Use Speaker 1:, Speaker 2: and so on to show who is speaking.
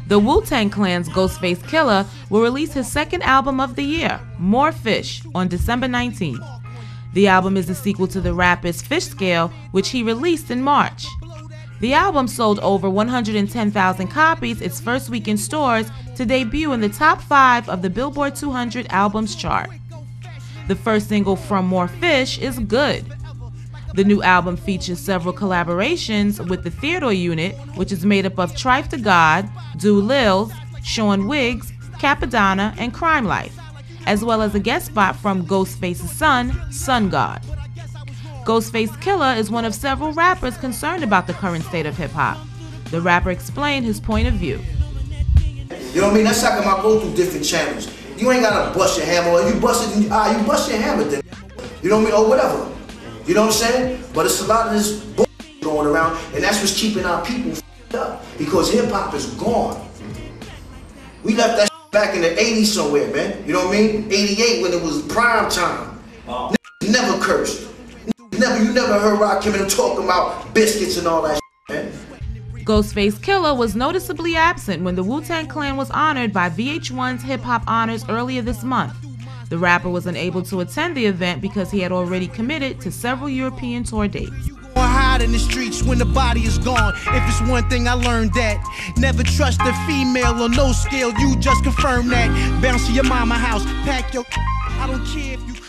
Speaker 1: The Wu-Tang Clan's Ghostface Killah will release his second album of the year, More Fish, on December 19th. The album is the sequel to the rapper's Fish Scale, which he released in March. The album sold over 110,000 copies its first week in stores to debut in the top 5 of the Billboard 200 albums chart. The first single from More Fish is Good. The new album features several collaborations with the Theodore Unit, which is made up of Trife the God, Do Lilz, Sean Wiggs, Capadonna, and Crime Life, as well as a guest spot from Ghostface's son, Sun God. Ghostface Killah is one of several rappers concerned about the current state of hip-hop. The rapper explained his point of view.
Speaker 2: You know what I mean? That's how come I go through different channels. You ain't gotta bust your hammer, or you bust it, you bust your hammer then. You know what I mean? Or whatever. You know what I'm saying? But it's a lot of this bullshit going around, and that's what's keeping our people up. Because hip-hop is gone. We left that back in the 80s somewhere, man. You know what I mean? 88 when it was prime time. Never cursed. You never heard Rakim talking about biscuits and all that man.
Speaker 1: Ghostface Killah was noticeably absent when the Wu-Tang Clan was honored by VH1's Hip Hop Honors earlier this month. The rapper was unable to attend the event because he had already committed to several European tour dates.
Speaker 3: Hide in the streets when the body is gone. If it's one thing I learned, that never trust a female on no scale. You just confirm that. Bounce to your mama house, pack your. I don't care if you.